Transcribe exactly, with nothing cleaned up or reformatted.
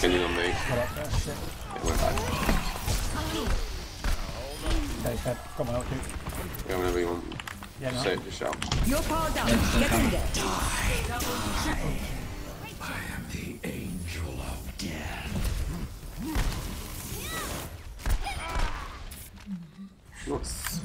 spinning on me. Got up there, shit. It went back. Okay, Fed. Got my ult too. Yeah, whenever you want. Yeah, no. Say it, just shout. You're powered up. Get in there. I am the angel of death. Nice.